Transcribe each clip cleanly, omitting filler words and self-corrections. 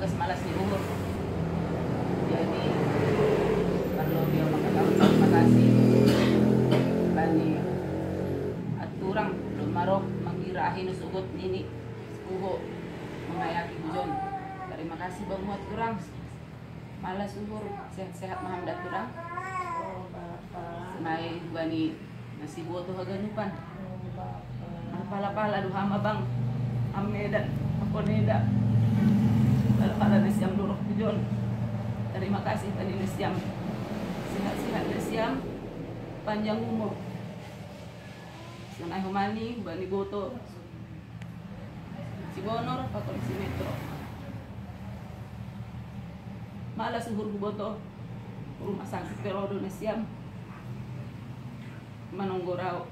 bagas malas ni umur. Jadi perlu dia makataon terima kasih bani at turang lumarok mangirahin sugot ini uho mengayaki hujon. Terima kasih bang muat kurang malas umur sehat-sehat mahamdat kurang. Semai bani nasi buah tuh haganupan. Pala-pala duha bang amedan aku neda pala-pala nasiam lurok hujon. Terima kasih bani nasiam sehat-sehat nasiam panjang umur. Sunai humani bani goto si bonor pakon si metro malas suhur boto rumah sakit perodo nasiam manonggorao.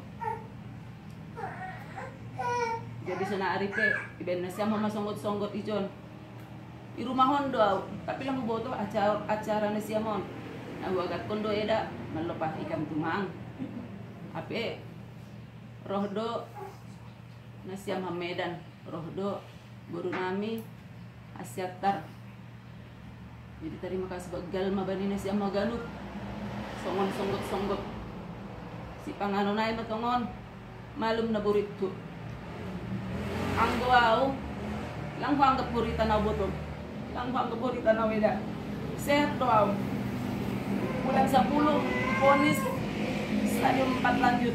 Jadi sana aripe iben nasiam mama songgot-songgot ijon di rumah hondo tapi lang boto acara nasiamon nawagat kondo eda malopah ikan tumang ape rohdo nasiam hamedan rohdo guru nami asyatar. Jadi terima kasih bagal mabani nasiam maganut songon songgot si pangano nai matongon malum na burito anggo au lang ko anggap burita na boto lang ko anggap burita na weda sehat do au bulan 10 ponis stadium 4 lanjut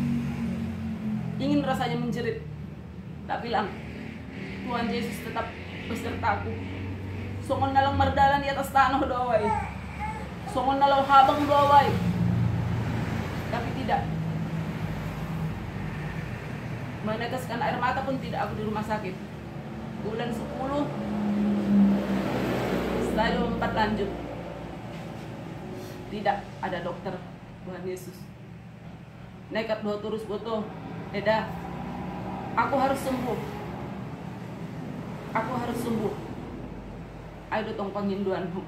ingin rasanya menjerit tapi lang Tuhan Yesus tetap besertaku. Songon nalang mardalan di atas tanah doaway songon nalang habang doaway tapi tidak meneteskan air mata pun tidak aku di rumah sakit. Bulan 10 stadium 4 lanjut tidak ada dokter. Tuhan Yesus nekat doa terus boto eda aku harus sembuh ayo tong panghinduanmu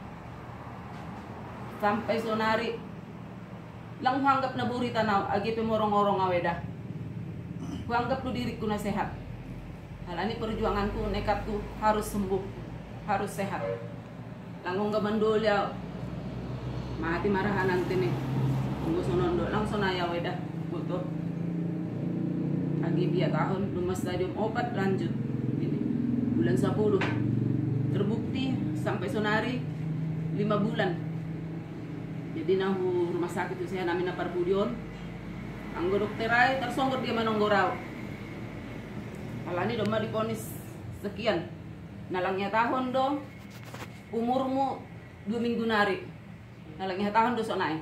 sampai sonari lang hanggap na burita na agi pemorong-orong aweda ku anggap lu diriku na sehat. Halani perjuanganku nekatku harus sembuh harus sehat langong gamandolya mati marahan nanti nih tunggu sonondo lang sonaya weda butuh agi biya tahun rumah stadium 4 lanjut ini bulan 10 terbukti sampai sonari 5 bulan. Jadi nahu rumah sakit itu saya namin na parbudion anggo dokterai tersonggor dia manonggorao alani do diponis sekian nalangnya tahun do umurmu 2 minggu nari nalangnya tahun do sonai.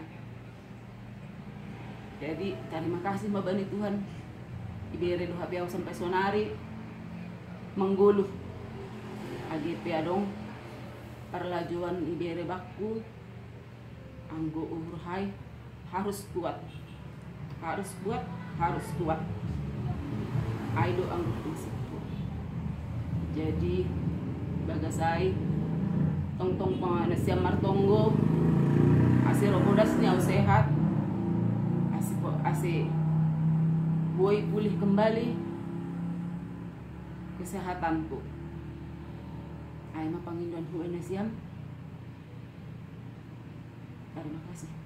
Jadi terima kasih mabani Tuhan ibere do habiaw sampai sonari mengguluh AGP adong perlajuan ibere bakku anggo urhai harus kuat aido anggo prinsipku. Jadi bagasai tong panganasiam martonggo ase robodasnya sehat ase boy pulih kembali kesehatanku. Ay mapanginduan huway na siyam. Terima kasih.